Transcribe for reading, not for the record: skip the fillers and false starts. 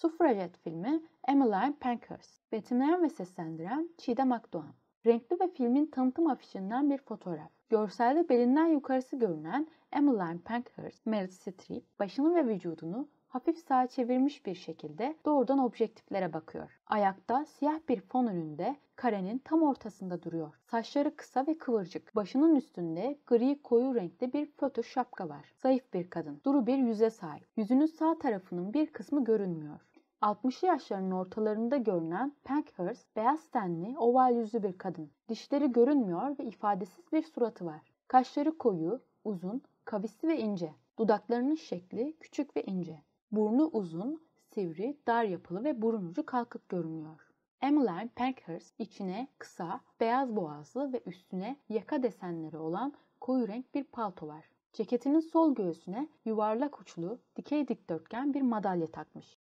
Suffragette filmi Emmeline Pankhurst. Betimleyen ve seslendiren Çiğdem Akdoğan. Renkli ve filmin tanıtım afişinden bir fotoğraf. Görselde belinden yukarısı görünen Emmeline Pankhurst, Meryl Streep, başını ve vücudunu hafif sağa çevirmiş bir şekilde doğrudan objektiflere bakıyor. Ayakta siyah bir fon önünde karenin tam ortasında duruyor. Saçları kısa ve kıvırcık. Başının üstünde gri koyu renkli bir fötr şapka var. Zayıf bir kadın. Duru bir yüze sahip. Yüzünün sağ tarafının bir kısmı görünmüyor. 60'lı yaşlarının ortalarında görünen Pankhurst, beyaz tenli, oval yüzlü bir kadın. Dişleri görünmüyor ve ifadesiz bir suratı var. Kaşları koyu, uzun, kavisli ve ince. Dudaklarının şekli küçük ve ince. Burnu uzun, sivri, dar yapılı ve burun ucu kalkık görünüyor. Emmeline Pankhurst içine kısa, beyaz boğazlı ve üstüne yaka desenleri olan koyu renk bir palto var. Ceketinin sol göğsüne yuvarlak uçlu, dikey dikdörtgen bir madalya takmış.